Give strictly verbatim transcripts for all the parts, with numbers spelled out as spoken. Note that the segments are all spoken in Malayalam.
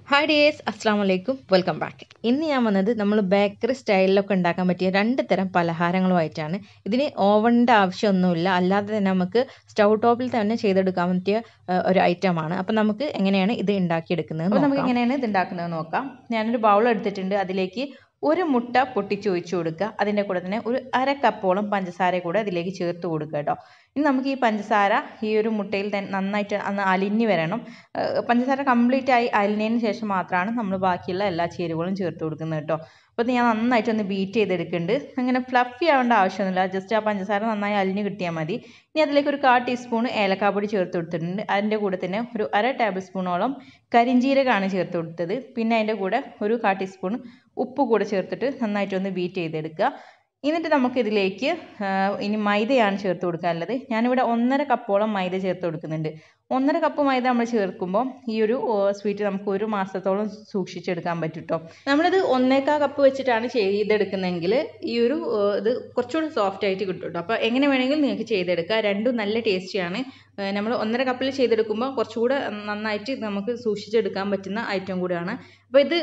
ഹായ് ഡിയേഴ്സ്, അസ്സാം വലൈക്കും, വെൽക്കം ബാക്ക്. ഇന്ന് ഞാൻ വന്നത് നമ്മൾ ബേക്കറി സ്റ്റൈലിലൊക്കെ ഉണ്ടാക്കാൻ പറ്റിയ രണ്ട് തരം പലഹാരങ്ങളുമായിട്ടാണ്. ഇതിന് ഓവണിൻ്റെ ആവശ്യമൊന്നുമില്ല, അല്ലാതെ തന്നെ നമുക്ക് സ്റ്റൗ ടോപ്പിൽ തന്നെ ചെയ്തെടുക്കാൻ പറ്റിയ ഏഹ്, ഒരു ഐറ്റമാണ്. അപ്പം നമുക്ക് എങ്ങനെയാണ് ഇത് ഉണ്ടാക്കിയെടുക്കുന്നത് അപ്പോൾ നമുക്ക് എങ്ങനെയാണ് ഇത് ഉണ്ടാക്കുന്നത് നോക്കാം. ഞാനൊരു ബൗൾ എടുത്തിട്ടുണ്ട്. അതിലേക്ക് ഒരു മുട്ട പൊട്ടിച്ച് ഒഴിച്ചു കൊടുക്കുക. അതിൻ്റെ കൂടെ തന്നെ ഒരു അര കപ്പോളം പഞ്ചസാര കൂടെ അതിലേക്ക് ചേർത്ത് കൊടുക്കുക കേട്ടോ. ഇനി നമുക്ക് ഈ പഞ്ചസാര ഈ ഒരു മുട്ടയിൽ തന്നെ നന്നായിട്ട് അന്ന് അലിഞ്ഞ് വരണം. ഏഹ് പഞ്ചസാര കംപ്ലീറ്റ് ആയി അലിഞ്ഞതിന് ശേഷം മാത്രമാണ് നമ്മൾ ബാക്കിയുള്ള എല്ലാ ചേരുവകളും ചേർത്ത് കൊടുക്കുന്നത് കേട്ടോ. അപ്പോൾ ഞാൻ നന്നായിട്ടൊന്ന് ബീറ്റ് ചെയ്തെടുക്കുന്നുണ്ട്. അങ്ങനെ ഫ്ലഫി ആവേണ്ട ആവശ്യമൊന്നുമില്ല, ജസ്റ്റ് ആ പഞ്ചസാര നന്നായി അലിഞ്ഞ് കിട്ടിയാൽ മതി. ഇനി അതിലേക്ക് ഒരു കാ ടീസ്പൂൺ ഏലക്കാപ്പൊടി ചേർത്ത് കൊടുത്തിട്ടുണ്ട്. അതിൻ്റെ കൂടെ തന്നെ ഒരു അര ടേബിൾ സ്പൂണോളം കരിഞ്ജീരകമാണ് ചേർത്ത് കൊടുത്തത്. പിന്നെ അതിൻ്റെ കൂടെ ഒരു കാ ടീസ്പൂൺ ഉപ്പ് കൂടെ ചേർത്തിട്ട് നന്നായിട്ടൊന്ന് ബീറ്റ് ചെയ്തെടുക്കുക. എന്നിട്ട് നമുക്കിതിലേക്ക് ഇനി മൈദയാണ് ചേർത്ത് കൊടുക്കാനുള്ളത്. ഞാനിവിടെ ഒന്നര കപ്പോളം മൈദ ചേർത്ത് കൊടുക്കുന്നുണ്ട്. ഒന്നര കപ്പ് മൈദ നമ്മൾ ചേർക്കുമ്പോൾ ഈ ഒരു സ്വീറ്റ് നമുക്ക് ഒരു മാസത്തോളം സൂക്ഷിച്ചെടുക്കാൻ പറ്റും കേട്ടോ. നമ്മളിത് ഒന്നേക്കാ കപ്പ് വെച്ചിട്ടാണ് ചെയ്തെടുക്കുന്നതെങ്കിൽ ഈ ഒരു ഇത് കുറച്ചുകൂടി സോഫ്റ്റ് ആയിട്ട് കിട്ടും കേട്ടോ. അപ്പോൾ എങ്ങനെ വേണമെങ്കിലും നിങ്ങൾക്ക് ചെയ്തെടുക്കുക. രണ്ടും നല്ല ടേസ്റ്റിയാണ്. നമ്മൾ ഒന്നര കപ്പിൽ ചെയ്തെടുക്കുമ്പോൾ കുറച്ചുകൂടെ നന്നായിട്ട് നമുക്ക് സൂക്ഷിച്ചെടുക്കാൻ പറ്റുന്ന ഐറ്റം കൂടിയാണ്. അപ്പോൾ ഇത്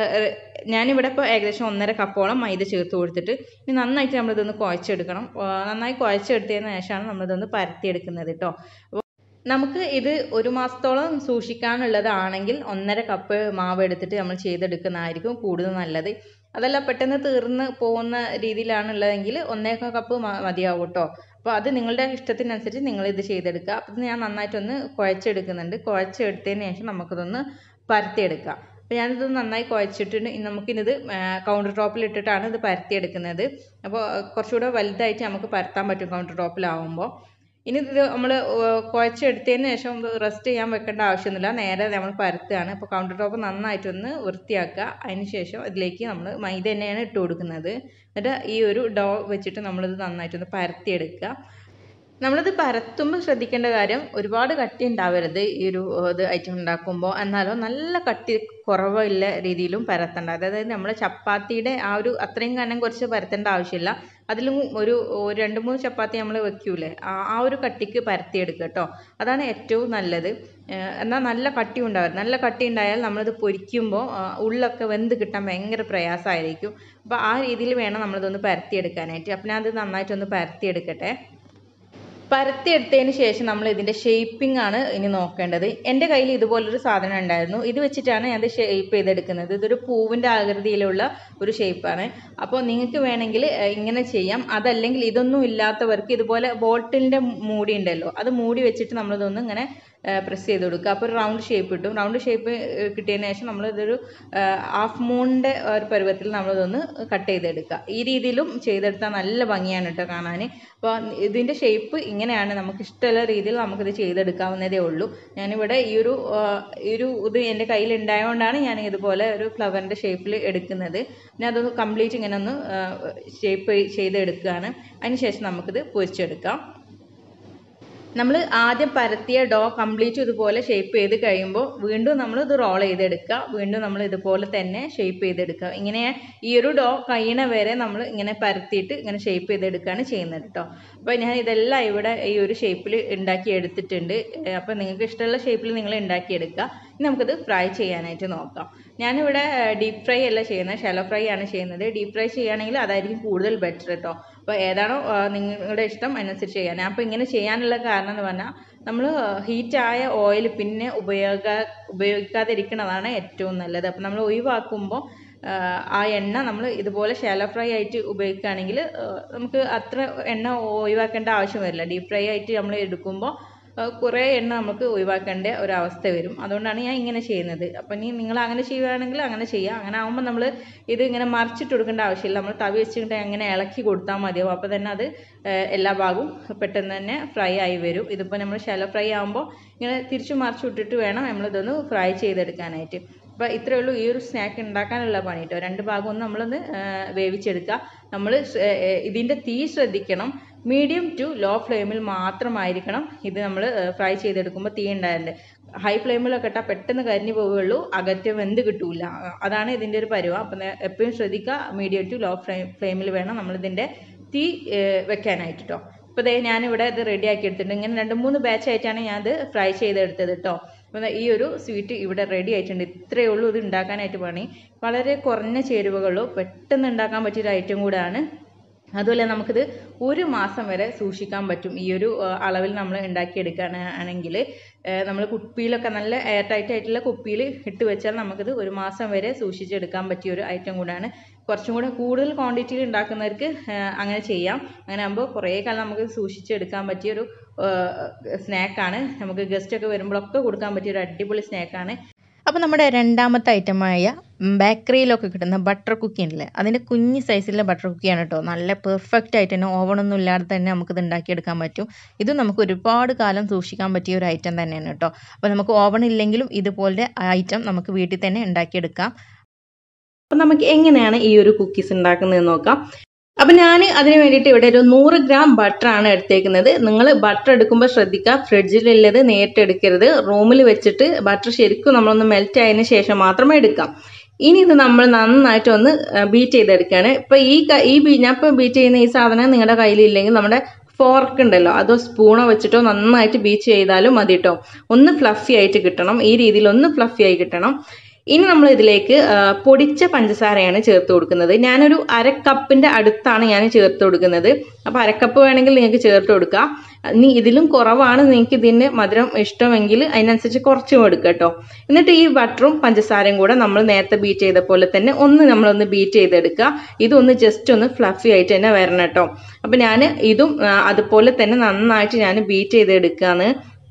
ഞാനിവിടെ ഇപ്പോൾ ഏകദേശം ഒന്നര കപ്പോളം മൈദ ചേർത്ത് കൊടുത്തിട്ട് ഇനി നന്നായിട്ട് നമ്മളിതൊന്ന് കുഴച്ചെടുക്കണം. നന്നായി കുഴച്ചെടുത്തതിന് ശേഷമാണ് നമ്മളിതൊന്ന് പരത്തിയെടുക്കുന്നത് കേട്ടോ. നമുക്ക് ഇത് ഒരു മാസത്തോളം സൂക്ഷിക്കാനുള്ളതാണെങ്കിൽ ഒന്നര കപ്പ് മാവ് എടുത്തിട്ട് നമ്മൾ ചെയ്തെടുക്കുന്നതായിരിക്കും കൂടുതൽ നല്ലത്. അതല്ല പെട്ടെന്ന് തീർന്ന് പോകുന്ന രീതിയിലാണുള്ളതെങ്കിൽ ഒന്നേകാൽ കപ്പ് മതിയാവും കേട്ടോ. അപ്പോൾ അത് നിങ്ങളുടെ ഇഷ്ടത്തിനനുസരിച്ച് നിങ്ങളിത് ചെയ്തെടുക്കുക. അപ്പം ഞാൻ നന്നായിട്ടൊന്ന് കുഴച്ചെടുക്കുന്നുണ്ട്. കുഴച്ചെടുത്തതിന് ശേഷം നമുക്കിതൊന്ന് പരത്തിയെടുക്കാം. അപ്പോൾ ഞാനിത് നന്നായി കുഴച്ചിട്ടുണ്ട്. നമുക്കിത് കൗണ്ടർ ടോപ്പിൽ ഇട്ടിട്ടാണ് ഇത് പരത്തിയെടുക്കുന്നത്. അപ്പോൾ കുറച്ചുകൂടെ വലുതായിട്ട് നമുക്ക് പരത്താൻ പറ്റും കൗണ്ടർ ടോപ്പിലാവുമ്പോൾ. ഇനി ഇത് നമ്മൾ കുഴച്ചെടുത്തതിന് ശേഷം റെസ്റ്റ് ചെയ്യാൻ വെക്കേണ്ട ആവശ്യമൊന്നുമില്ല, നേരെ നമ്മൾ പരത്തുകയാണ്. അപ്പോൾ കൗണ്ടർ ടോപ്പ് നന്നായിട്ടൊന്ന് വൃത്തിയാക്കുക. അതിന് ശേഷം ഇതിലേക്ക് നമ്മൾ മൈദ തന്നെയാണ് ഇട്ട് കൊടുക്കുന്നത്. എന്നിട്ട് ഈ ഒരു ഡോ വെച്ചിട്ട് നമ്മളിത് നന്നായിട്ടൊന്ന് പരത്തിയെടുക്കുക. നമ്മളിത് പരത്തുമ്പോൾ ശ്രദ്ധിക്കേണ്ട കാര്യം ഒരുപാട് കട്ടി ഉണ്ടാവരുത് ഈ ഒരു ഇത് ഐറ്റം ഉണ്ടാക്കുമ്പോൾ. എന്നാലും നല്ല കട്ടി കുറവില്ല രീതിയിലും പരത്തണ്ട. അതായത് നമ്മൾ ചപ്പാത്തിയുടെ ആ ഒരു അത്രയും കനം കുറച്ച് പരത്തേണ്ട ആവശ്യമില്ല. അതിലും ഒരു രണ്ട് മൂന്ന് ചപ്പാത്തി നമ്മൾ വെക്കൂലേ, ആ ഒരു കട്ടിക്ക് പരത്തിയെടുക്കുക കേട്ടോ. അതാണ് ഏറ്റവും നല്ലത്. എന്നാൽ നല്ല കട്ടി ഉണ്ടാവരുത്. നല്ല കട്ടി ഉണ്ടായാൽ നമ്മളിത് പൊരിക്കുമ്പോൾ ഉള്ളൊക്കെ വെന്ത് കിട്ടാൻ ഭയങ്കര പ്രയാസമായിരിക്കും. അപ്പോൾ ആ രീതിയിൽ വേണം നമ്മളിതൊന്ന് പരത്തിയെടുക്കാനായിട്ട്. അപ്പം ഞാൻ അത് നന്നായിട്ടൊന്ന് പരത്തിയെടുക്കട്ടെ. പരത്തിയെടുത്തതിന് ശേഷം നമ്മൾ ഇതിൻ്റെ ഷേപ്പിംഗ് ആണ് ഇനി നോക്കേണ്ടത്. എൻ്റെ കയ്യിൽ ഇതുപോലൊരു സാധനം ഉണ്ടായിരുന്നു. ഇത് വെച്ചിട്ടാണ് ഞാൻ ഷേപ്പ് ചെയ്തെടുക്കുന്നത്. ഇതൊരു പൂവിൻ്റെ ആകൃതിയിലുള്ള ഒരു ഷേപ്പാണ്. അപ്പോൾ നിങ്ങൾക്ക് വേണമെങ്കിൽ ഇങ്ങനെ ചെയ്യാം. അതല്ലെങ്കിൽ ഇതൊന്നും ഇല്ലാത്തവർക്ക് ഇതുപോലെ ബോട്ടിലിൻ്റെ മൂടി ഉണ്ടല്ലോ, അത് മൂടി വെച്ചിട്ട് നമ്മളിതൊന്ന് ഇങ്ങനെ പ്രസ് ചെയ്ത് കൊടുക്കുക. അപ്പോൾ ഒരു റൗണ്ട് ഷേപ്പ് കിട്ടും. റൗണ്ട് ഷേപ്പ് കിട്ടിയതിന് ശേഷം നമ്മളിതൊരു ഹാഫ് മൂണിൻ്റെ ഒരു പരുവത്തിൽ നമ്മളിതൊന്ന് കട്ട് ചെയ്തെടുക്കുക. ഈ രീതിയിലും ചെയ്തെടുത്താൽ നല്ല ഭംഗിയാണ് കേട്ടോ കാണാൻ. അപ്പോൾ ഇതിൻ്റെ ഷേപ്പ് ഇങ്ങനെയാണ്. നമുക്ക് ഇഷ്ടമുള്ള രീതിയിൽ നമുക്കിത് ചെയ്തെടുക്കാവുന്നതേ ഉള്ളൂ. ഞാനിവിടെ ഈ ഒരു ഈ ഒരു ഇത് എൻ്റെ കയ്യിൽ ഉണ്ടായതുകൊണ്ടാണ് ഞാൻ ഇതുപോലെ ഒരു ഫ്ലവറിൻ്റെ ഷേപ്പിൽ എടുക്കുന്നത്. പിന്നെ അതൊന്ന് കംപ്ലീറ്റ് ഇങ്ങനെ ഒന്ന് ഷേപ്പ് ചെയ്തെടുക്കുകയാണ്. അതിന് ശേഷം നമുക്കിത് പൊരിച്ചെടുക്കാം. നമ്മൾ ആദ്യം പരത്തിയ ഡോ കംപ്ലീറ്റ് ഇതുപോലെ ഷേപ്പ് ചെയ്ത് കഴിയുമ്പോൾ വീണ്ടും നമ്മൾ ഇത് റോൾ ചെയ്തെടുക്കുക. വീണ്ടും നമ്മൾ ഇതുപോലെ തന്നെ ഷേപ്പ് ചെയ്തെടുക്കുക. ഇങ്ങനെ ഈ ഒരു ഡോ കഴിയണ വരെ നമ്മൾ ഇങ്ങനെ പരത്തിയിട്ട് ഇങ്ങനെ ഷേപ്പ് ചെയ്തെടുക്കുകയാണ് ചെയ്യുന്നത് കേട്ടോ. അപ്പോൾ ഞാൻ ഇതെല്ലാം ഇവിടെ ഈ ഒരു ഷേപ്പിൽ ഉണ്ടാക്കി എടുത്തിട്ടുണ്ട്. അപ്പോൾ നിങ്ങൾക്ക് ഇഷ്ടമുള്ള ഷേപ്പിൽ നിങ്ങൾ ഉണ്ടാക്കിയെടുക്കുക. ഇനി നമുക്കിത് ഫ്രൈ ചെയ്യാനായിട്ട് നോക്കാം. ഞാനിവിടെ ഡീപ്പ് ഫ്രൈ അല്ല ചെയ്യുന്നത്, ഷാലോ ഫ്രൈ ആണ് ചെയ്യുന്നത്. ഡീപ്പ് ഫ്രൈ ചെയ്യുകയാണെങ്കിൽ അതായിരിക്കും കൂടുതൽ ബെറ്റർ കേട്ടോ. അപ്പോൾ ഏതാണോ നിങ്ങളുടെ ഇഷ്ടം അതിനനുസരിച്ച് ചെയ്യാൻ. അപ്പോൾ ഇങ്ങനെ ചെയ്യാനുള്ള കാരണം എന്ന് പറഞ്ഞാൽ നമ്മൾ ഹീറ്റായ ഓയിൽ പിന്നെ ഉപയോഗ ഉപയോഗിക്കാതിരിക്കുന്നതാണ് ഏറ്റവും നല്ലത്. അപ്പോൾ നമ്മൾ ഒഴിവാക്കുമ്പോൾ ആ എണ്ണ നമ്മൾ ഇതുപോലെ ഷാലോ ഫ്രൈ ആയിട്ട് ഉപയോഗിക്കുകയാണെങ്കിൽ നമുക്ക് അത്ര എണ്ണ ഒഴിവാക്കേണ്ട ആവശ്യം വരില്ല. ഡീപ്പ് ഫ്രൈ ആയിട്ട് നമ്മൾ എടുക്കുമ്പോൾ കുറേ എണ്ണ നമുക്ക് ഒഴിവാക്കേണ്ട ഒരവസ്ഥ വരും. അതുകൊണ്ടാണ് ഞാൻ ഇങ്ങനെ ചെയ്യുന്നത്. അപ്പം ഇനി നിങ്ങൾ അങ്ങനെ ചെയ്യുകയാണെങ്കിൽ അങ്ങനെ ചെയ്യുക. അങ്ങനെ ആകുമ്പോൾ നമ്മൾ ഇത് ഇങ്ങനെ മറിച്ചിട്ട് കൊടുക്കേണ്ട ആവശ്യമില്ല. നമ്മൾ തവി വെച്ചിട്ട് അങ്ങനെ ഇളക്കി കൊടുത്താൽ മതിയാവും. അപ്പോൾ തന്നെ അത് എല്ലാ ഭാഗവും പെട്ടെന്ന് തന്നെ ഫ്രൈ ആയി വരും. ഇതിപ്പോൾ നമ്മൾ ഷാലോ ഫ്രൈ ആകുമ്പോൾ ഇങ്ങനെ തിരിച്ചു മറിച്ച് വിട്ടിട്ട് വേണം നമ്മളിതൊന്ന് ഫ്രൈ ചെയ്തെടുക്കാനായിട്ട്. അപ്പോൾ ഇത്രയേ ഉള്ളൂ ഈ ഒരു സ്നാക്ക് ഉണ്ടാക്കാനുള്ള പണി കേട്ടോ. രണ്ട് ഭാഗം ഒന്ന് നമ്മളൊന്ന് വേവിച്ചെടുക്കുക. നമ്മൾ ഇതിൻ്റെ തീ ശ്രദ്ധിക്കണം. മീഡിയം ടു ലോ ഫ്ലെയിമിൽ മാത്രമായിരിക്കണം ഇത് നമ്മൾ ഫ്രൈ ചെയ്തെടുക്കുമ്പോൾ തീ ഉണ്ടായിട്ടുണ്ട്. ഹൈ ഫ്ലെയിമിലൊക്കെ ഇട്ടാൽ പെട്ടെന്ന് കരിഞ്ഞു പോവുകയുള്ളൂ, അകറ്റ് വെന്ത് കിട്ടൂല. അതാണ് ഇതിൻ്റെ ഒരു പരുവം. അപ്പം എപ്പോഴും ശ്രദ്ധിക്കുക, മീഡിയം ടു ലോ ഫ്ലെയിം ഫ്ലെയിമിൽ വേണം നമ്മളിതിൻ്റെ തീ വെക്കാനായിട്ട് കേട്ടോ. അപ്പോൾ ദേ ഞാനിവിടെ ഇത് റെഡി ആക്കി എടുത്തിട്ടുണ്ട്. ഇങ്ങനെ രണ്ട് മൂന്ന് ബാച്ചായിട്ടാണ് ഞാനത് ഫ്രൈ ചെയ്തെടുത്തത് കേട്ടോ. അപ്പോൾ ഈ ഒരു സ്വീറ്റ് ഇവിടെ റെഡി ആയിട്ടുണ്ട്. ഇത്രയേ ഉള്ളൂ ഇത് ഉണ്ടാക്കാനായിട്ട് പണി. വളരെ കുറഞ്ഞ ചേരുവകളോ പെട്ടെന്ന് ഉണ്ടാക്കാൻ പറ്റിയൊരു ഐറ്റം കൂടെയാണ്. അതുപോലെ നമുക്കിത് ഒരു മാസം വരെ സൂക്ഷിക്കാൻ പറ്റും. ഈ ഒരു അളവിൽ നമ്മൾ ഉണ്ടാക്കിയെടുക്കുകയാണെങ്കിൽ നമ്മൾ കുപ്പിയിലൊക്കെ നല്ല എയർ ടൈറ്റ് ആയിട്ടുള്ള കുപ്പിയിൽ ഇട്ട് വെച്ചാൽ നമുക്കിത് ഒരു മാസം വരെ സൂക്ഷിച്ചെടുക്കാൻ പറ്റിയ ഒരു ഐറ്റം കൂടെയാണ്. കുറച്ചും കൂടെ കൂടുതൽ ക്വാണ്ടിറ്റിയിൽ ഉണ്ടാക്കുന്നവർക്ക് അങ്ങനെ ചെയ്യാം. അങ്ങനെ ആകുമ്പോൾ കുറേ കാലം നമുക്ക് സൂക്ഷിച്ചെടുക്കാൻ പറ്റിയൊരു സ്നാക്കാണ്. നമുക്ക് ഗസ്റ്റൊക്കെ വരുമ്പോഴൊക്കെ കൊടുക്കാൻ പറ്റിയൊരു അടിപൊളി സ്നാക്കാണ്. അപ്പോൾ നമ്മുടെ രണ്ടാമത്തെ ഐറ്റമായ ബേക്കറിയിലൊക്കെ കിട്ടുന്ന ബട്ടർ കുക്കി ഉണ്ടല്ലേ, അതിൻ്റെ കുഞ്ഞ് സൈസിലുള്ള ബട്ടർ കുക്കിയാണ് കേട്ടോ. നല്ല പെർഫെക്റ്റ് ആയിട്ട് തന്നെ ഓവണൊന്നും ഇല്ലാതെ തന്നെ നമുക്കിത് ഉണ്ടാക്കിയെടുക്കാൻ പറ്റും. ഇത് നമുക്ക് ഒരുപാട് കാലം സൂക്ഷിക്കാൻ പറ്റിയ ഒരു ഐറ്റം തന്നെയാണ് കേട്ടോ. അപ്പോൾ നമുക്ക് ഓവൺ ഇല്ലെങ്കിലും ഇതുപോലത്തെ ഐറ്റം നമുക്ക് വീട്ടിൽ തന്നെ ഉണ്ടാക്കിയെടുക്കാം. അപ്പോൾ നമുക്ക് എങ്ങനെയാണ് ഈ ഒരു കുക്കീസ് ഉണ്ടാക്കുന്നതെന്ന് നോക്കാം. അപ്പം ഞാൻ അതിന് വേണ്ടിയിട്ട് ഇവിടെ ഒരു നൂറ് ഗ്രാം ബട്ടറാണ് എടുത്തേക്കുന്നത്. നിങ്ങൾ ബട്ടർ എടുക്കുമ്പോൾ ശ്രദ്ധിക്കുക, ഫ്രിഡ്ജിലുള്ളത് നേരിട്ട് എടുക്കരുത്. റൂമിൽ വെച്ചിട്ട് ബട്ടർ ശരിക്കും നമ്മളൊന്ന് മെൽറ്റ് ആയതിനു ശേഷം മാത്രമേ എടുക്കാം. ഇനി ഇത് നമ്മൾ നന്നായിട്ട് ഒന്ന് ബീറ്റ് ചെയ്തെടുക്കുകയാണ്. ഇപ്പം ഈ ഈ ഞാൻ ഇപ്പോൾ ബീറ്റ് ചെയ്യുന്ന ഈ സാധനം നിങ്ങളുടെ കയ്യിലില്ലെങ്കിൽ നമ്മുടെ ഫോർക്ക് ഉണ്ടല്ലോ, അതോ സ്പൂണോ വെച്ചിട്ടോ നന്നായിട്ട് ബീറ്റ് ചെയ്താലും മതി കേട്ടോ. ഒന്ന് ഫ്ലഫി ആയിട്ട് കിട്ടണം, ഈ രീതിയിൽ ഒന്ന് ഫ്ലഫി ആയി കിട്ടണം. ഇനി നമ്മൾ ഇതിലേക്ക് പൊടിച്ച പഞ്ചസാരയാണ് ചേർത്ത് കൊടുക്കുന്നത്. ഞാനൊരു അര കപ്പിന്റെ അടുത്താണ് ഞാൻ ചേർത്ത് കൊടുക്കുന്നത്. അപ്പോൾ അരക്കപ്പ് വേണമെങ്കിൽ നിങ്ങൾക്ക് ചേർത്ത് കൊടുക്കാം. ഇനി ഇതിലും കുറവാണ് നിങ്ങൾക്ക് ഇതിന് മധുരം ഇഷ്ടമെങ്കിൽ അതിനനുസരിച്ച് കുറച്ചും എടുക്കുക കേട്ടോ. എന്നിട്ട് ഈ ബട്ടറും പഞ്ചസാരയും കൂടെ നമ്മൾ നേരത്തെ ബീറ്റ് ചെയ്ത പോലെ തന്നെ ഒന്ന് നമ്മളൊന്ന് ബീറ്റ് ചെയ്തെടുക്കുക. ഇതൊന്ന് ജസ്റ്റ് ഒന്ന് ഫ്ലഫി ആയിട്ട് തന്നെ വരണം കേട്ടോ. അപ്പം ഞാൻ ഇതും അതുപോലെ തന്നെ നന്നായിട്ട് ഞാൻ ബീറ്റ് ചെയ്തെടുക്കുകയാണ്.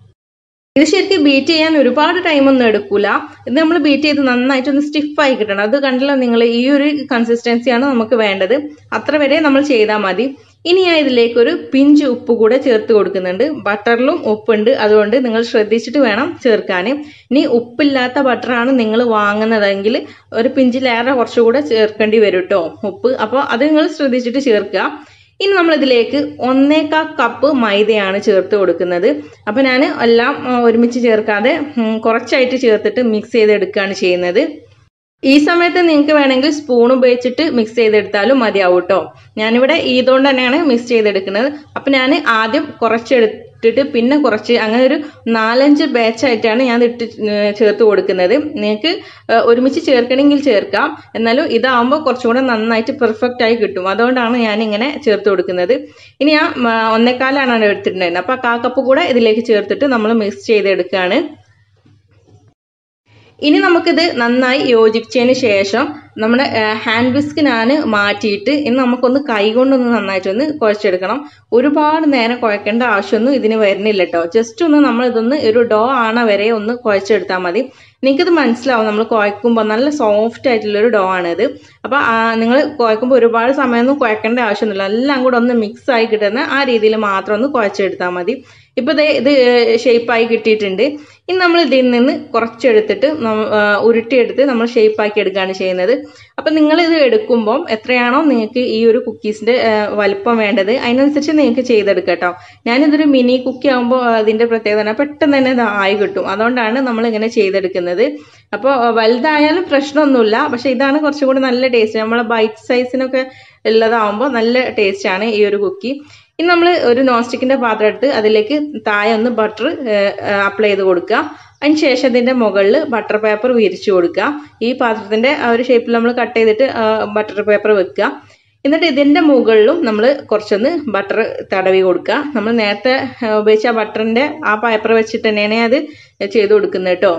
ഇത് ശരിക്കും ബീറ്റ് ചെയ്യാൻ ഒരുപാട് ടൈമൊന്നും എടുക്കൂല. ഇത് നമ്മൾ ബീറ്റ് ചെയ്ത് നന്നായിട്ടൊന്ന് സ്റ്റിഫായി കിട്ടണം. അത് കണ്ടല്ലോ നിങ്ങൾ, ഈ ഒരു കൺസിസ്റ്റൻസിയാണ് നമുക്ക് വേണ്ടത്. അത്ര വരെ നമ്മൾ ചെയ്താൽ മതി. ഇനി ഞാൻ ഇതിലേക്ക് ഒരു പിഞ്ച് ഉപ്പ് കൂടെ ചേർത്ത് കൊടുക്കുന്നുണ്ട്. ബട്ടറിലും ഉപ്പുണ്ട്, അതുകൊണ്ട് നിങ്ങൾ ശ്രദ്ധിച്ചിട്ട് വേണം ചേർക്കാൻ. ഇനി ഉപ്പില്ലാത്ത ബട്ടറാണ് നിങ്ങൾ വാങ്ങുന്നതെങ്കിൽ ഒരു പിഞ്ചിലേറെ കുറച്ചുകൂടെ ചേർക്കേണ്ടി വരും കേട്ടോ ഉപ്പ്. അപ്പോൾ അത് നിങ്ങൾ ശ്രദ്ധിച്ചിട്ട് ചേർക്കുക. ഇനി നമ്മൾ ഇതിലേക്ക് ഒന്നേകാൽ കപ്പ് മൈദയാണ് ചേർത്ത് കൊടുക്കുന്നത്. അപ്പം ഞാൻ എല്ലാം ഒരുമിച്ച് ചേർക്കാതെ കുറച്ചായിട്ട് ചേർത്തിട്ട് മിക്സ് ചെയ്തെടുക്കുകയാണ് ചെയ്യുന്നത്. ഈ സമയത്ത് നിങ്ങൾക്ക് വേണമെങ്കിൽ സ്പൂൺ ഉപയോഗിച്ചിട്ട് മിക്സ് ചെയ്തെടുത്താലും മതിയാവും കേട്ടോ. ഞാനിവിടെ ഇതുകൊണ്ട് തന്നെയാണ് മിക്സ് ചെയ്തെടുക്കുന്നത്. അപ്പം ഞാൻ ആദ്യം കുറച്ചെടുത്തിട്ട് പിന്നെ കുറച്ച്, അങ്ങനെ ഒരു നാലഞ്ച് ബാച്ചായിട്ടാണ് ഞാൻ ഇട്ട് ചേർത്ത് കൊടുക്കുന്നത്. നിങ്ങൾക്ക് ഒരുമിച്ച് ചേർക്കണമെങ്കിൽ ചേർക്കാം, എന്നാലും ഇതാവുമ്പോൾ കുറച്ചും കൂടെ നന്നായിട്ട് പെർഫെക്റ്റ് ആയി കിട്ടും. അതുകൊണ്ടാണ് ഞാൻ ഇങ്ങനെ ചേർത്ത് കൊടുക്കുന്നത്. ഇനി ഞാൻ ഒന്നേക്കാലാണ് എടുത്തിട്ടുണ്ടായിരുന്നത്. അപ്പോൾ ആ കാ കപ്പ് കൂടെ ഇതിലേക്ക് ചേർത്തിട്ട് നമ്മൾ മിക്സ് ചെയ്തെടുക്കുകയാണ്. ഇനി നമുക്കിത് നന്നായി യോജിച്ചതിന് ശേഷം നമ്മുടെ ഹാൻഡ് വിസ്ക് ഞാൻ മാറ്റിയിട്ട് ഇനി നമുക്കൊന്ന് കൈ കൊണ്ടൊന്ന് നന്നായിട്ടൊന്ന് കുഴച്ചെടുക്കണം. ഒരുപാട് നേരം കുഴക്കേണ്ട ആവശ്യമൊന്നും ഇതിന് വരുന്നില്ല കേട്ടോ. ജസ്റ്റ് ഒന്ന് നമ്മൾ ഇതൊന്ന് ഒരു ഡോ ആണ വരെ ഒന്ന് കുഴച്ചെടുത്താൽ മതി. നിങ്ങൾക്കിത് മനസ്സിലാവും, നമ്മൾ കുഴക്കുമ്പോൾ നല്ല സോഫ്റ്റ് ആയിട്ടുള്ളൊരു ഡോ ആണിത്. അപ്പോൾ നിങ്ങൾ കുഴക്കുമ്പോൾ ഒരുപാട് സമയമൊന്നും കുഴക്കേണ്ട ആവശ്യമൊന്നുമില്ല. എല്ലാം കൂടെ ഒന്ന് മിക്സ് ആയി കിട്ടുന്ന ആ രീതിയിൽ മാത്രം ഒന്ന് കുഴച്ചെടുത്താൽ മതി. ഇപ്പോൾ ഇത് ഇത് ഷേപ്പായി കിട്ടിയിട്ടുണ്ട്. ഇനി നമ്മൾ ഇതിൽ നിന്ന് കുറച്ചെടുത്തിട്ട് ഉരുട്ടിയെടുത്ത് നമ്മൾ ഷേപ്പാക്കി എടുക്കുകയാണ് ചെയ്യുന്നത്. അപ്പം നിങ്ങളിത് എടുക്കുമ്പം എത്രയാണോ നിങ്ങൾക്ക് ഈ ഒരു കുക്കീസിൻ്റെ വലിപ്പം വേണ്ടത് അതിനനുസരിച്ച് നിങ്ങൾക്ക് ചെയ്തെടുക്കാം കേട്ടോ. ഞാനിതൊരു മിനി കുക്കി ആകുമ്പോൾ അതിൻ്റെ പ്രത്യേകത പെട്ടെന്ന് തന്നെ ഇത് ആയി കിട്ടും. അതുകൊണ്ടാണ് നമ്മൾ ഇങ്ങനെ ചെയ്തെടുക്കുന്നത്. അപ്പോൾ വലുതായാലും പ്രശ്നമൊന്നുമില്ല, പക്ഷെ ഇതാണ് കുറച്ചും കൂടി നല്ല ടേസ്റ്റ്. നമ്മളെ ബൈറ്റ് സൈസിനൊക്കെ ഉള്ളതാവുമ്പോൾ നല്ല ടേസ്റ്റാണ് ഈ ഒരു കുക്കി. ഇനി നമ്മൾ ഒരു നോൺ സ്റ്റിക്കിന്റെ പാത്രം എടുത്ത് അതിലേക്ക് താഴെ ഒന്ന് ബട്ടർ അപ്ലൈ ചെയ്ത് കൊടുക്കുക. അതിന് ശേഷം ഇതിന്റെ മുകളിൽ ബട്ടർ പേപ്പർ വിരിച്ചു കൊടുക്കുക. ഈ പാത്രത്തിന്റെ ആ ഒരു ഷേപ്പിൽ നമ്മൾ കട്ട് ചെയ്തിട്ട് ബട്ടർ പേപ്പർ വെക്കുക. എന്നിട്ട് ഇതിന്റെ മുകളിലും നമ്മൾ കുറച്ചൊന്ന് ബട്ടർ തടവി കൊടുക്കുക. നമ്മൾ നേരത്തെ ഉപയോഗിച്ച ബട്ടറിന്റെ ആ പേപ്പർ വെച്ചിട്ട് തന്നെയാണ് അത് ചെയ്ത് കൊടുക്കുന്നത് കേട്ടോ.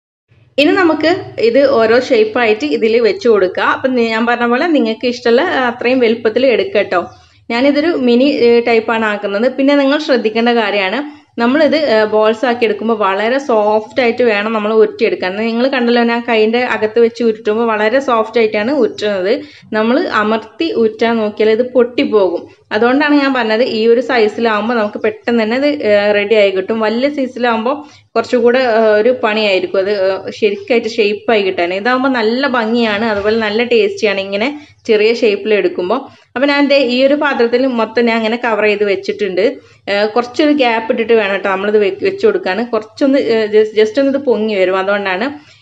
ഇനി നമുക്ക് ഇത് ഓരോ ഷേപ്പായിട്ട് ഇതിൽ വെച്ച് കൊടുക്കുക. അപ്പം ഞാൻ പറഞ്ഞ പോലെ നിങ്ങൾക്ക് ഇഷ്ടമുള്ള അത്രയും വലുപ്പത്തിൽ എടുക്കുക കേട്ടോ. ഞാനിതൊരു മിനി ടൈപ്പാണ് ആക്കുന്നത്. പിന്നെ നിങ്ങൾ ശ്രദ്ധിക്കേണ്ട കാര്യമാണ്, നമ്മളിത് ബോൾസ് ആക്കി എടുക്കുമ്പോൾ വളരെ സോഫ്റ്റ് ആയിട്ട് വേണം നമ്മൾ ഉരുട്ടിയെടുക്കാൻ. നിങ്ങൾ കണ്ടല്ലോ, ഞാൻ കൈൻ്റെ അകത്ത് വെച്ച് ഉരുട്ടുമ്പോൾ വളരെ സോഫ്റ്റ് ആയിട്ടാണ് ഉരുട്ടുന്നത്. നമ്മൾ അമർത്തി ഉരുട്ടാൻ നോക്കിയാൽ ഇത് പൊട്ടിപ്പോകും. അതുകൊണ്ടാണ് ഞാൻ പറഞ്ഞത് ഈ ഒരു സൈസിലാവുമ്പോൾ നമുക്ക് പെട്ടെന്ന് തന്നെ ഇത് റെഡി ആയി കിട്ടും. വലിയ സൈസിലാവുമ്പോൾ കുറച്ചുകൂടെ ഒരു പണിയായിരിക്കും അത് ശരിക്കായിട്ട് ഷേപ്പായി കിട്ടാൻ. ഇതാകുമ്പോൾ നല്ല ഭംഗിയാണ്, അതുപോലെ നല്ല ടേസ്റ്റിയാണ് ഇങ്ങനെ ചെറിയ ഷേപ്പിൽ എടുക്കുമ്പോൾ. അപ്പം ഞാൻ എൻ്റെ ഈ ഒരു പാത്രത്തിൽ മൊത്തം ഞാൻ അങ്ങനെ കവർ ചെയ്ത് വെച്ചിട്ടുണ്ട്. കുറച്ചൊരു ഗ്യാപ്പ് ഇട്ടിട്ട് വേണം കേട്ടോ നമ്മളിത് വെച്ച് കൊടുക്കാൻ. കുറച്ചൊന്ന് ജസ്റ്റ് ഒന്ന് ഇത് പൊങ്ങി വരും. അതുകൊണ്ടാണ്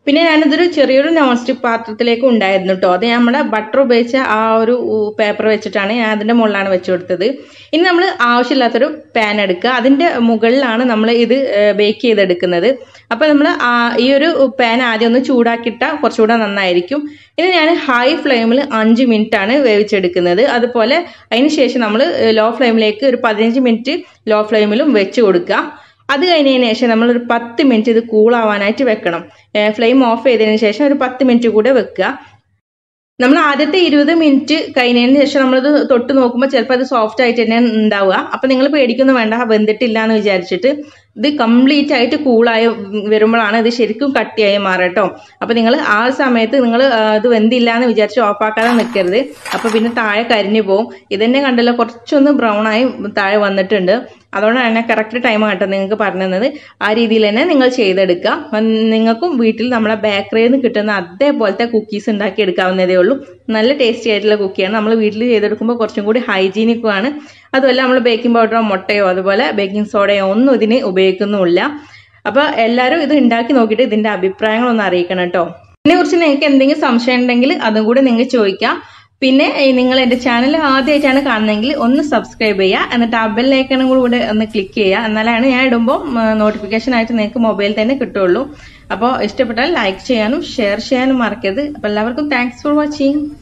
പിന്നെ ഞാനിതൊരു ചെറിയൊരു നോൺ സ്റ്റിക്ക് പാത്രത്തിലേക്ക് ഉണ്ടായിരുന്നു കേട്ടോ. അത് നമ്മുടെ ബട്ടർ ഉപയോഗിച്ച ആ ഒരു പേപ്പർ വെച്ചിട്ടാണ് ഞാൻ അതിൻ്റെ മുകളിലാണ് വെച്ച് കൊടുത്തത്. ഇനി നമ്മൾ ആവശ്യമില്ലാത്തൊരു പാൻ എടുക്കുക. അതിൻ്റെ മുകളിലാണ് നമ്മൾ ഇത് ബേക്ക് ചെയ്തെടുക്കുന്നത്. അപ്പോൾ നമ്മൾ ഈ ഒരു പാൻ ആദ്യം ഒന്ന് ചൂടാക്കിയിട്ടാൽ കുറച്ചുകൂടെ നന്നായിരിക്കും. ഇനി ഞാൻ ഹൈ ഫ്ലെയിമിൽ അഞ്ച് മിനിറ്റ് ആണ് വേവിച്ചെടുക്കുന്നത്. അതുപോലെ അതിന് ശേഷം നമ്മൾ ലോ ഫ്ലെയിമിലേക്ക് ഒരു പതിനഞ്ച് മിനിറ്റ് ലോ ഫ്ലെയിമിലും വെച്ച് കൊടുക്കുക. അത് കഴിഞ്ഞതിന് ശേഷം നമ്മളൊരു പത്ത് മിനിറ്റ് ഇത് കൂളാവാനായിട്ട് വെക്കണം. ഫ്ലെയിം ഓഫ് ചെയ്തതിന് ശേഷം ഒരു പത്ത് മിനിറ്റ് കൂടെ വെക്കുക. നമ്മൾ ആദ്യത്തെ ഇരുപത് മിനിറ്റ് കഴിഞ്ഞതിന് ശേഷം നമ്മളത് തൊട്ട് നോക്കുമ്പോൾ ചിലപ്പോൾ അത് സോഫ്റ്റ് ആയിട്ട് തന്നെ ഉണ്ടാവുക. അപ്പം നിങ്ങൾ പേടിക്കൊന്നും വേണ്ട, വെന്തിട്ടില്ല എന്ന് വിചാരിച്ചിട്ട്. ഇത് കംപ്ലീറ്റ് ആയിട്ട് കൂളായി വരുമ്പോഴാണ് ഇത് ശരിക്കും കട്ടിയായി മാറുക കേട്ടോ. അപ്പം നിങ്ങൾ ആ സമയത്ത് നിങ്ങൾ ഇത് വെന്തില്ല എന്ന് വിചാരിച്ച് ഓഫാക്കാതെ നിൽക്കരുത്. അപ്പം പിന്നെ താഴെ കരിഞ്ഞു പോകും. ഇതന്നെ കണ്ടല്ലോ, കുറച്ചൊന്ന് ബ്രൗൺ ആയി താഴെ വന്നിട്ടുണ്ട്. അതുകൊണ്ടാണ് ഞാൻ കറക്റ്റ് ടൈം കേട്ടോ നിങ്ങൾക്ക് പറഞ്ഞു തന്നത്. ആ രീതിയിൽ തന്നെ നിങ്ങൾ ചെയ്തെടുക്കുക. നിങ്ങൾക്കും വീട്ടിൽ നമ്മളെ ബേക്കറിയിൽ നിന്ന് കിട്ടുന്ന അതേപോലത്തെ കുക്കീസ് ഉണ്ടാക്കി എടുക്കാവുന്നതേ ഉള്ളൂ. നല്ല ടേസ്റ്റി ആയിട്ടുള്ള കുക്കിയാണ്. നമ്മൾ വീട്ടിൽ ചെയ്തെടുക്കുമ്പോൾ കുറച്ചും കൂടി ഹൈജീനിക്കുമാണ്. അതുമല്ല നമ്മൾ ബേക്കിംഗ് പൗഡറോ മുട്ടയോ അതുപോലെ ബേക്കിംഗ് സോഡയോ ഒന്നും ഇതിന് ഉപയോഗിക്കുന്നുമില്ല. അപ്പോൾ എല്ലാവരും ഇത് ഉണ്ടാക്കി നോക്കിയിട്ട് ഇതിൻ്റെ അഭിപ്രായങ്ങളൊന്ന് അറിയിക്കണം കേട്ടോ. ഇതിനെക്കുറിച്ച് നിങ്ങൾക്ക് എന്തെങ്കിലും സംശയം ഉണ്ടെങ്കിൽ അതും കൂടി നിങ്ങൾക്ക് ചോദിക്കാം. പിന്നെ നിങ്ങൾ എൻ്റെ ചാനൽ ആദ്യമായിട്ടാണ് കാണുന്നതെങ്കിൽ ഒന്ന് സബ്സ്ക്രൈബ് ചെയ്യുക. എന്നിട്ട് ആ ബെൽ ഐക്കണും കൂടെ ഒന്ന് ക്ലിക്ക് ചെയ്യുക. എന്നാലാണ് ഞാൻ ഇടുമ്പോൾ നോട്ടിഫിക്കേഷൻ ആയിട്ട് നിങ്ങൾക്ക് മൊബൈൽ തന്നെ കിട്ടുള്ളൂ. അപ്പോൾ ഇഷ്ടപ്പെട്ടാൽ ലൈക്ക് ചെയ്യാനും ഷെയർ ചെയ്യാനും മറക്കരുത്. അപ്പോൾ എല്ലാവർക്കും താങ്ക്സ് ഫോർ വാച്ചിങ്.